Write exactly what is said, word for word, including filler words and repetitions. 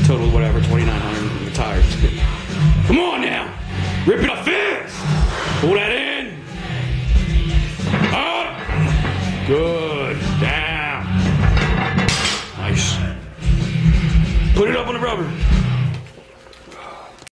Total whatever, twenty-nine hundred, I'm tired. Come on now. Rip it up fast. Pull that in. Up. Good. Down. Nice. Put it up on the rubber.